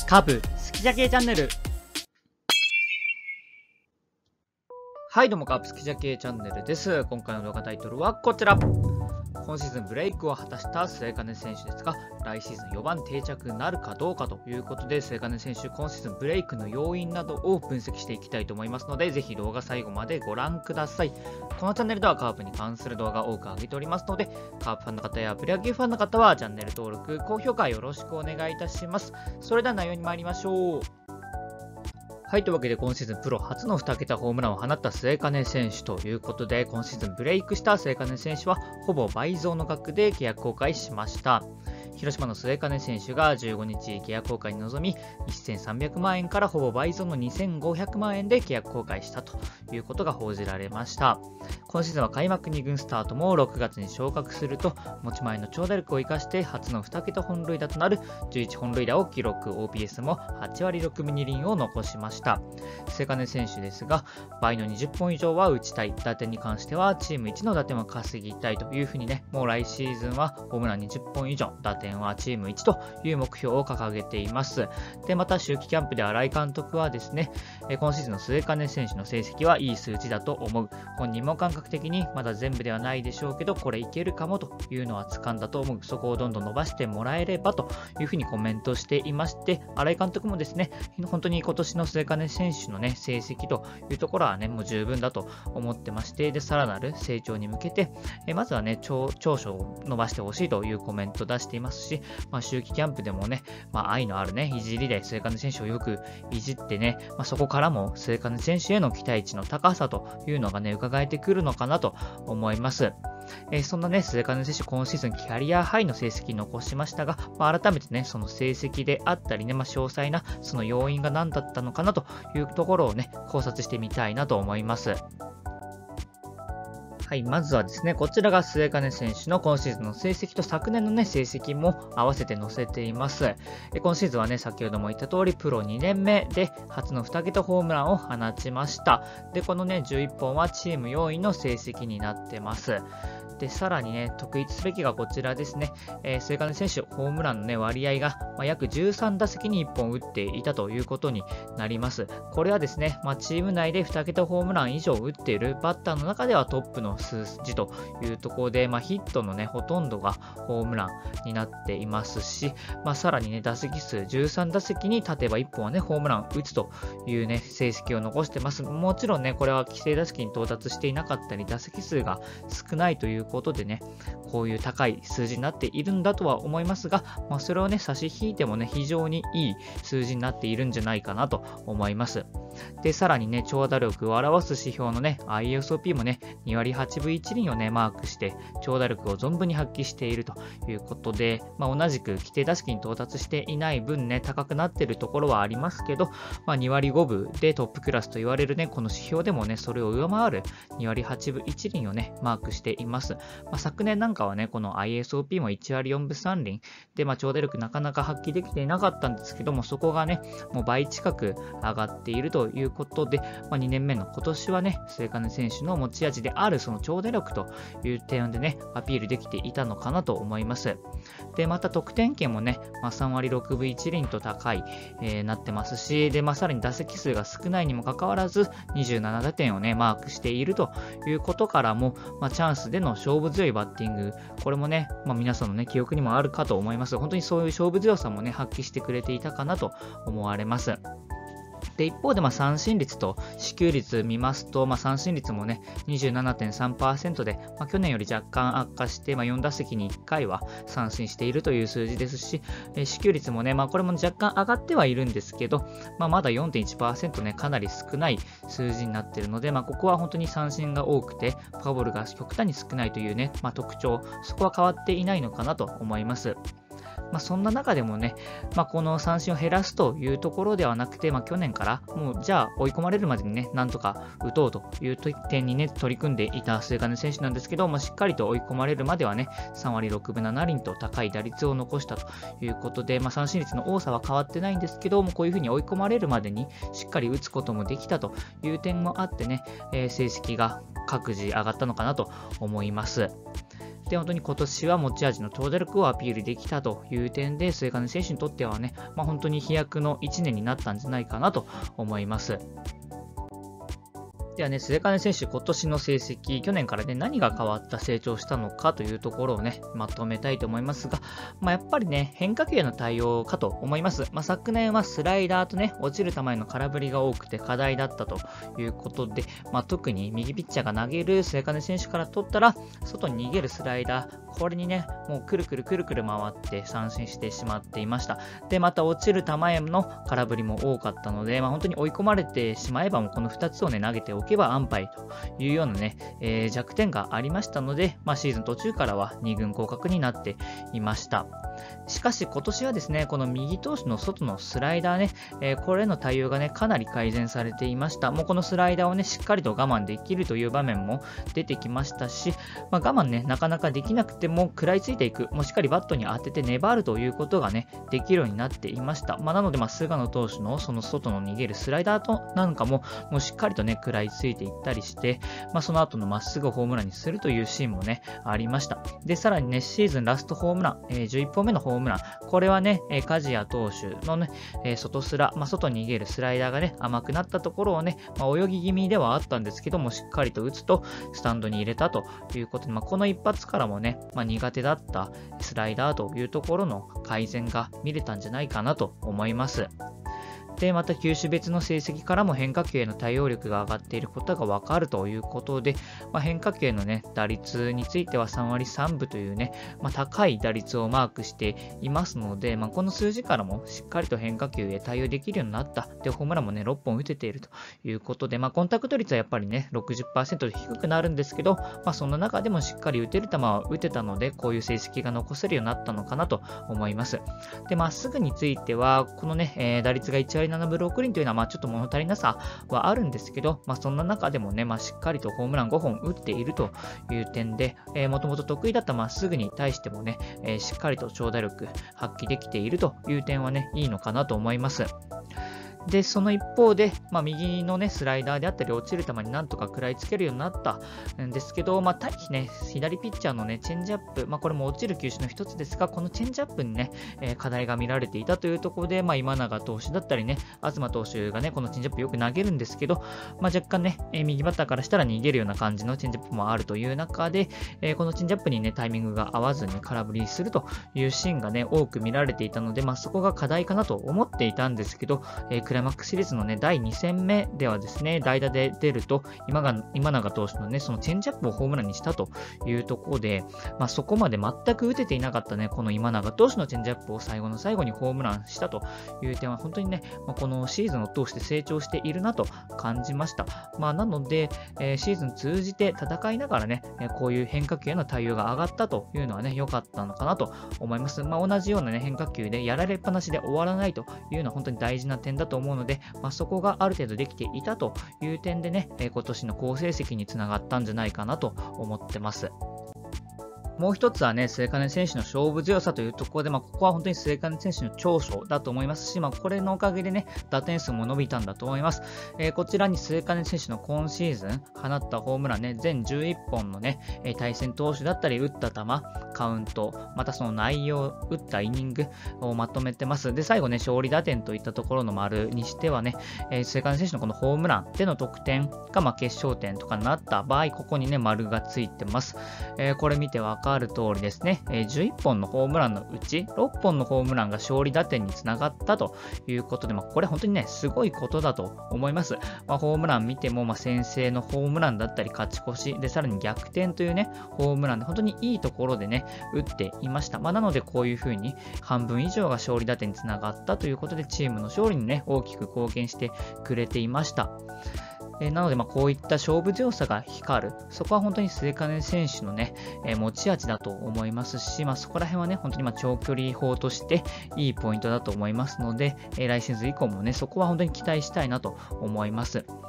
カープ好きじゃ系チャンネル。はいどうも、カープ好きじゃ系チャンネルです。今回の動画タイトルはこちら。今シーズンブレイクを果たした末金選手ですが、来シーズン4番定着なるかどうかということで、末金選手今シーズンブレイクの要因などを分析していきたいと思いますので、ぜひ動画最後までご覧ください。このチャンネルではカープに関する動画を多く上げておりますので、カープファンの方やプロ野球ファンの方はチャンネル登録、高評価よろしくお願いいたします。それでは内容に参りましょう。はい、というわけで今シーズンプロ初の2桁ホームランを放った末金選手ということで、今シーズンブレイクした末金選手はほぼ倍増の額で契約更改しました。広島の末金選手が15日契約更改に臨み、1300万円からほぼ倍増の2500万円で契約更改したということが報じられました。今シーズンは開幕2軍スタートも6月に昇格すると、持ち前の長打力を生かして初の2桁本塁打となる11本塁打を記録、OPS も8割6分2厘を残しました。末金選手ですが、倍の20本以上は打ちたい、打点に関してはチーム1の打点を稼ぎたいというふうにね、もう来シーズンはホームラン20本以上、打点はチーム1という目標を掲げています。で、また秋季キャンプで新井監督はですね、今シーズンの末金選手の成績はいい数字だと思う。本人も感覚的にまだ全部ではないでしょうけど、これいけるかもというのは掴んだと思う。そこをどんどん伸ばしてもらえればというふうにコメントしていまして、新井監督もですね、本当に今年の末金選手のね、成績というところはね、もう十分だと思ってまして、で、さらなる成長に向けて、まずはね、長所を伸ばしてほしいというコメントを出していますし、秋季キャンプでもね、愛のあるね、いじりで末金選手をよくいじってね、そこからも末金選手への期待値の高さというのがね、伺えてくるのかなと思います。そんなね、末金選手、今シーズンキャリアハイの成績を残しましたが、改めてね、その成績であったりね、詳細なその要因が何だったのかなというところをね、考察してみたいなと思います。はい、まずはですね、こちらが末金選手の今シーズンの成績と昨年のね、成績も合わせて載せています。今シーズンはね、先ほども言った通り、プロ2年目で初の2桁ホームランを放ちました。で、このね、11本はチーム4位の成績になってます。で、さらにね、特筆すべきがこちらですね。末金選手、ホームランのね、割合が、約13打席に1本打っていたということになります。これはですね、チーム内で2桁ホームラン以上打っているバッターの中ではトップの数字というところで、ヒットのね、ほとんどがホームランになっていますし、さらにね、打席数13打席に立てば1本はね、ホームラン打つというね、成績を残してます。もちろんね、これは規定打席に到達していなかったり、打席数が少ないということでね、こういう高い数字になっているんだとは思いますが、それをね、差し引いてもね、非常にいい数字になっているんじゃないかなと思います。で、さらにね、長打力を表す指標のね、ISOP もね、2割8分1厘をね、マークして、長打力を存分に発揮しているということで、同じく規定打席に到達していない分ね、高くなっているところはありますけど、2割5分でトップクラスと言われるね、この指標でもね、それを上回る2割8分1厘をね、マークしています。昨年なんかはね、この ISOP も1割4分3厘で、長打力なかなか発揮できていなかったんですけども、そこがね、もう倍近く上がっているということで、2年目の今年はね、末金選手の持ち味であるその長打力という点でね、アピールできていたのかなと思います。で、また得点圏もね、3割6分1厘と高い、なってますし、で、さらに打席数が少ないにもかかわらず、27打点をね、マークしているということからも、チャンスでの勝負強いバッティング、これもね、皆さんのね、記憶にもあるかと思います。本当にそういう勝負強さもね、発揮してくれていたかなと思われます。で、一方で三振率と支給率見ますと、三振率もね、27.3% で、去年より若干悪化して、4打席に1回は三振しているという数字ですし、支給率もね、これも若干上がってはいるんですけど、まだ 4.1% ね、かなり少ない数字になっているので、ここは本当に三振が多くて、フォアボールが極端に少ないというね、特徴、そこは変わっていないのかなと思います。そんな中でもね、この三振を減らすというところではなくて、去年からもうじゃあ追い込まれるまでにね、なんとか打とうという点にね、取り組んでいた末金選手なんですけど、しっかりと追い込まれるまではね、3割6分7厘と高い打率を残したということで、三振率の多さは変わってないんですけども、こういうふうに追い込まれるまでにしっかり打つこともできたという点もあってね、成績が各自上がったのかなと思います。 で、本当に今年は持ち味の長打力をアピールできたという点で、末包選手にとってはね、本当に飛躍の1年になったんじゃないかなと思います。ではね、末包選手、今年の成績、去年からね、何が変わった、成長したのかというところをね、まとめたいと思いますが、やっぱりね、変化球への対応かと思います。昨年はスライダーとね、落ちる球への空振りが多くて課題だったということで、特に右ピッチャーが投げる末包選手から取ったら、外に逃げるスライダー、これにね、もうくるくる回って三振してしまっていました。で、また落ちる球への空振りも多かったので、本当に追い込まれてしまえば、もうこの2つをね、投げておけば安牌というようなね、弱点がありましたので、シーズン途中からは2軍降格になっていました。しかし今年はですね、この右投手の外のスライダーね、これへの対応がね、かなり改善されていました。もうこのスライダーをね、しっかりと我慢できるという場面も出てきましたし、我慢ね、なかなかできなくても食らいついていく、もうしっかりバットに当てて粘るということがね、できるようになっていました。なので、菅野投手のその外の逃げるスライダーとなんかもうしっかりとね、食らいついていったりして、その後のまっすぐホームランにするというシーンもね、ありました。で、さらにね、シーズンラストホームラン、11本目のホームラン、これはね、梶谷投手のね、外スラ、外に逃げるスライダーがね、甘くなったところをね、泳ぎ気味ではあったんですけども、しっかりと打つと、スタンドに入れたということで、この一発からもね、苦手だったスライダーというところの改善が見れたんじゃないかなと思います。で、また球種別の成績からも変化球への対応力が上がっていることが分かるということで、変化球へのね、打率については3割3分というね、高い打率をマークしていますので、この数字からもしっかりと変化球へ対応できるようになった。で、ホームランもね、6本打てているということで、コンタクト率はやっぱりね、60% で低くなるんですけど、そんな中でもしっかり打てる球は打てたので、こういう成績が残せるようになったのかなと思います。で、まっすぐについては、このね、打率が1割7分6厘というのは、ちょっと物足りなさはあるんですけど、そんな中でもね、しっかりとホームラン5本打っているという点で、もともと得意だったまっすぐに対してもね、しっかりと長打力発揮できているという点はね、いいのかなと思います。で、その一方で、右のね、スライダーであったり、落ちる球になんとか食らいつけるようになったんですけど、対比ね、左ピッチャーのね、チェンジアップ、これも落ちる球種の一つですが、このチェンジアップにね、課題が見られていたというところで、今永投手だったりね、東投手がね、このチェンジアップよく投げるんですけど、若干ね、右バッターからしたら逃げるような感じのチェンジアップもあるという中で、このチェンジアップにね、タイミングが合わずに空振りするというシーンがね、多く見られていたので、そこが課題かなと思っていたんですけど、クライマックスシリーズのね、第2戦目ではですね、代打で出ると、今永投手のね、そのチェンジアップをホームランにしたというところで、そこまで全く打てていなかったね、この今永投手のチェンジアップを最後の最後にホームランしたという点は、本当にね、このシーズンを通して成長しているなと感じました。なので、シーズン通じて戦いながらね、こういう変化球への対応が上がったというのはね、良かったのかなと思います。同じようなね、変化球でやられっぱなしで終わらないというのは本当に大事な点だと思うので、そこがある程度できていたという点でね、今年の好成績につながったんじゃないかなと思ってます。もう一つはね、末包選手の勝負強さというところで、ここは本当に末包選手の長所だと思いますし、これのおかげでね、打点数も伸びたんだと思います。こちらに末包選手の今シーズン放ったホームランね、全11本のね、対戦投手だったり、打った球、カウント、またその内容、打ったイニングをまとめてます。で、最後ね、勝利打点といったところの丸にしてはね、末包選手のこのホームランでの得点が決勝点とかになった場合、ここにね、丸がついてます。これ見てわかる通りですね、11本のホームランのうち6本のホームランが勝利打点につながったということで、これ本当にね、すごいことだと思います。ホームラン見ても、先制のホームランだったり勝ち越しで、さらに逆転というね、ホームランで本当にいいところでね、打っていました。なのでこういう風に半分以上が勝利打点につながったということで、チームの勝利にね、大きく貢献してくれていました。なので、こういった勝負強さが光る、そこは本当に末包選手のね、持ち味だと思いますし、そこら辺はね、本当に長距離砲としていいポイントだと思いますので、来シーズン以降もね、そこは本当に期待したいなと思います。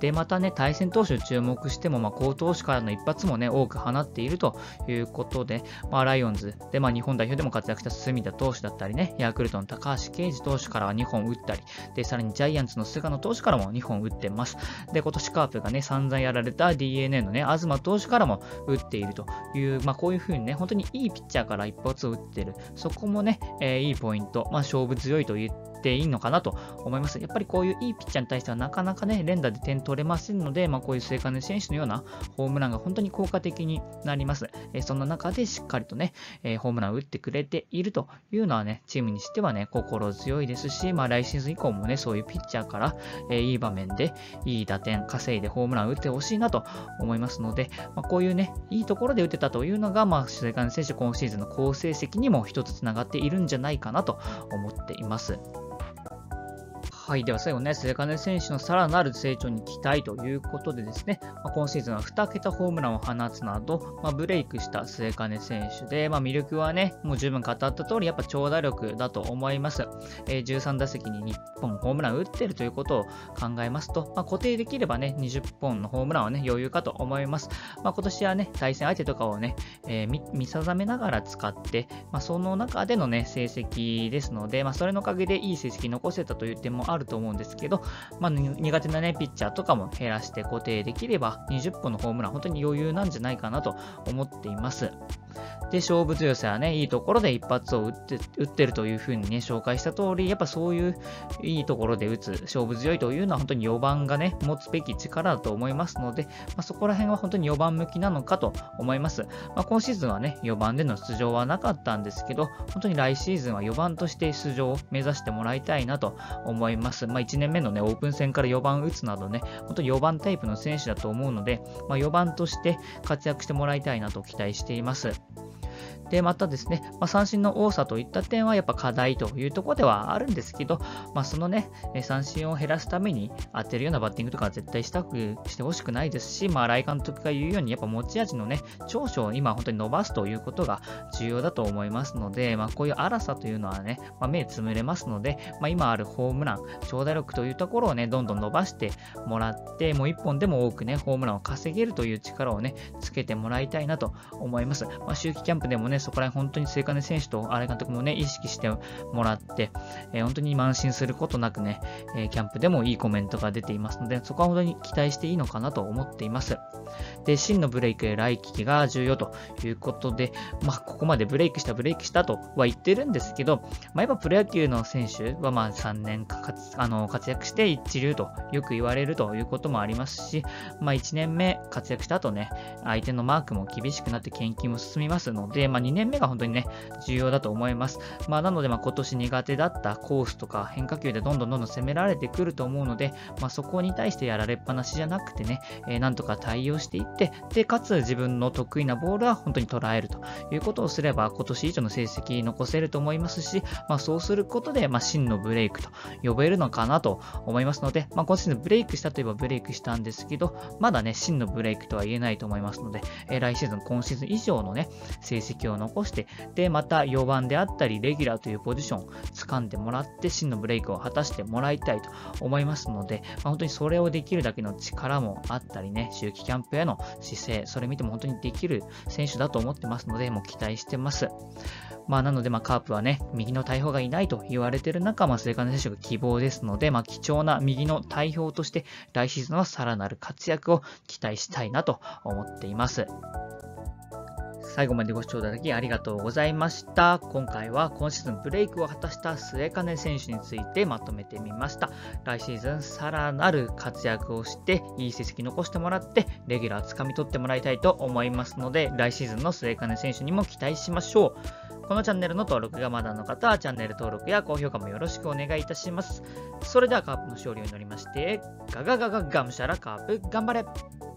で、またね、対戦投手注目しても、好投手からの一発もね、多く放っているということで、ライオンズで、日本代表でも活躍した隅田投手だったりね、ヤクルトの高橋奎二投手からは2本打ったり、で、さらにジャイアンツの菅野投手からも2本打ってます。で、今年カープがね、散々やられた DNA のね、東投手からも打っているという、こういう風にね、本当にいいピッチャーから一発を打ってる。そこもね、いいポイント、勝負強いと言っていいのかなと思います。やっぱりこういういいピッチャーに対してはなかなかね、連打で点取れませんので、こういう末金選手のようなホームランが本当に効果的になります。そんな中でしっかりとね、ホームランを打ってくれているというのはね、チームにしてはね、心強いですし、来シーズン以降もね、そういうピッチャーから、いい場面でいい打点稼いでホームランを打ってほしいなと思いますので、こういうね、いいところで打てたというのが、末金選手今シーズンの好成績にも一つつながっているんじゃないかなと思っています。はい。では最後ね、末金選手のさらなる成長に期待ということでですね、今シーズンは2桁ホームランを放つなど、ブレイクした末金選手で、魅力はね、もう十分語った通り、やっぱ長打力だと思います。13打席に1本ホームラン打ってるということを考えますと、固定できればね、20本のホームランはね、余裕かと思います。今年はね、対戦相手とかをね、見定めながら使って、その中でのね、成績ですので、それのおかげでいい成績残せたという点もあると思うんですけど、苦手なね、ピッチャーとかも減らして固定できれば、20本のホームラン、本当に余裕なんじゃないかなと思っています。で、勝負強さはね、いいところで一発を打ってるというふうにね、紹介した通り、やっぱそういういいところで打つ、勝負強いというのは本当に4番がね、持つべき力だと思いますので、そこら辺は本当に4番向きなのかと思います。今シーズンはね、4番での出場はなかったんですけど、本当に来シーズンは4番として出場を目指してもらいたいなと思います。1年目のね、オープン戦から4番打つなどね、本当に4番タイプの選手だと思うので、4番として活躍してもらいたいなと期待しています。で、またですね、三振の多さといった点はやっぱ課題というところではあるんですけど、そのね、三振を減らすために当てるようなバッティングとかは絶対してほしくないですし、新井監督が言うように、やっぱ持ち味のね、長所を今本当に伸ばすということが重要だと思いますので、こういう荒さというのはね、目つむれますので、今あるホームラン、長打力というところをね、どんどん伸ばしてもらって、もう1本でも多くね、ホームランを稼げるという力をね、つけてもらいたいなと思います。秋季キャンプでもね、そこら辺本当に末金選手と新井監督もね、意識してもらって、本当に慢心することなくね、キャンプでもいいコメントが出ていますので、そこは本当に期待していいのかなと思っています。で、真のブレイクへ来季が重要ということで、ここまでブレイクしたとは言ってるんですけど、やっぱプロ野球の選手は3年活躍して一流とよく言われるということもありますし、1年目活躍した後ね、相手のマークも厳しくなって研究も進みますので、2年目が本当にね、重要だと思います。なので、今年苦手だったコースとか変化球でどんどん攻められてくると思うので、そこに対してやられっぱなしじゃなくてね、なんとか対応していって、で、かつ自分の得意なボールは本当に捉えるということをすれば、今年以上の成績残せると思いますし、そうすることで、真のブレイクと呼べるのかなと思いますので、今シーズンブレイクしたといえばブレイクしたんですけど、まだね、真のブレイクとは言えないと思いますので、来シーズン、今シーズン以上のね、成績を残して、で、また4番であったり、レギュラーというポジションを掴んでもらって、真のブレイクを果たしてもらいたいと思いますので、本当にそれをできるだけの力もあったりね、秋季キャンプへの姿勢、それ見ても本当にできる選手だと思ってますので、もう期待してます。なので、カープはね、右の大砲がいないと言われている中、末金選手が希望ですので、貴重な右の大砲として、来シーズンはさらなる活躍を期待したいなと思っています。最後までご視聴いただきありがとうございました。今回は今シーズンブレイクを果たした末金選手についてまとめてみました。来シーズンさらなる活躍をして、いい成績残してもらって、レギュラー掴み取ってもらいたいと思いますので、来シーズンの末金選手にも期待しましょう。このチャンネルの登録がまだの方はチャンネル登録や高評価もよろしくお願いいたします。それではカープの勝利を祈りまして、ガガガガガムシャラカープ頑張れ。